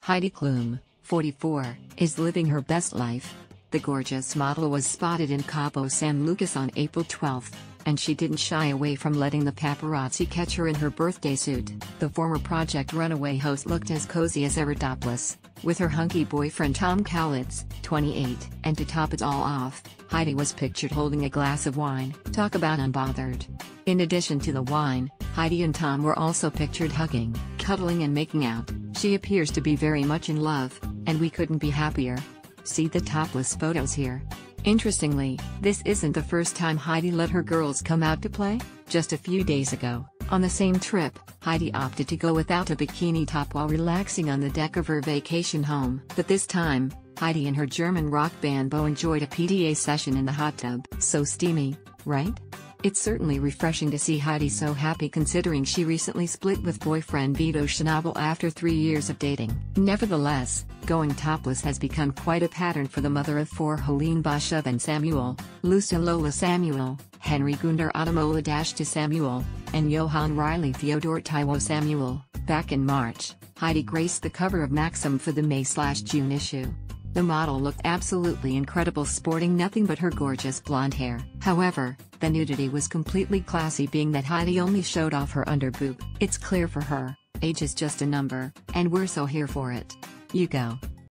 Heidi Klum, 44, is living her best life. The gorgeous model was spotted in Cabo San Lucas on April 12, and she didn't shy away from letting the paparazzi catch her in her birthday suit. The former Project Runaway host looked as cozy as ever topless, with her hunky boyfriend Tom Cowlitz, 28. And to top it all off, Heidi was pictured holding a glass of wine. Talk about unbothered. In addition to the wine, Heidi and Tom were also pictured hugging, cuddling and making out. She appears to be very much in love, and we couldn't be happier. See the topless photos here. Interestingly, this isn't the first time Heidi let her girls come out to play. Just a few days ago, on the same trip, Heidi opted to go without a bikini top while relaxing on the deck of her vacation home. But this time, Heidi and her German rock band Bo enjoyed a PDA session in the hot tub. So steamy, right? It's certainly refreshing to see Heidi so happy considering she recently split with boyfriend Vito Schnabel after 3 years of dating. Nevertheless, going topless has become quite a pattern for the mother of 4 Helene Bashev and Samuel, Lucia Lola Samuel, Henry Gunder Adamola to Samuel, and Johann Riley Theodore Taiwo Samuel. Back in March, Heidi graced the cover of Maxim for the May/June issue. The model looked absolutely incredible, sporting nothing but her gorgeous blonde hair. However, the nudity was completely classy, being that Heidi only showed off her underboob. It's clear for her, age is just a number, and we're so here for it. You go.